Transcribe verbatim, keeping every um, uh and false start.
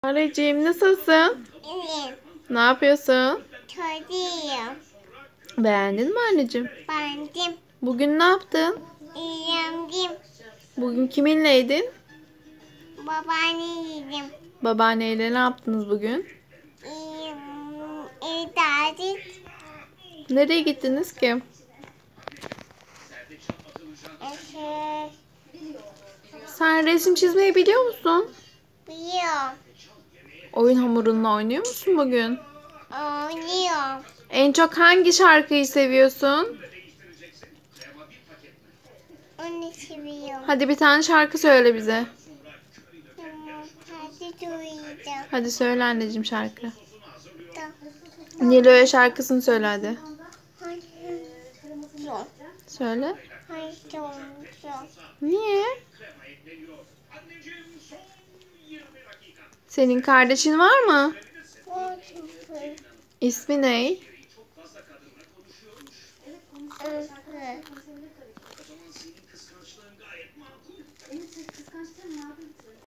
Anneciğim nasılsın? İyiyim. Ne yapıyorsun? Çocuğum. Beğendin mi anneciğim? Bendim. Bugün ne yaptın? İyiyim. Bugün kiminleydin? Babaanneydim. Babaanneyle ne yaptınız bugün? İyiyim. İdare. Nereye gittiniz ki? Eşek. Sen resim çizmeyi biliyor musun? Biliyorum. Oyun hamurunla oynuyor musun bugün? Oynuyorum. En çok hangi şarkıyı seviyorsun? Onu seviyorum. Hadi bir tane şarkı söyle bize. Tamam. Hadi duyacağım. Hadi söyle anneciğim şarkı. Tamam. Nilo'ya şarkısını söyle hadi. Hayır. Yok. Söyle. Hayır. Yok. Niye? Senin kardeşin var mı? İsmi ne? Evet.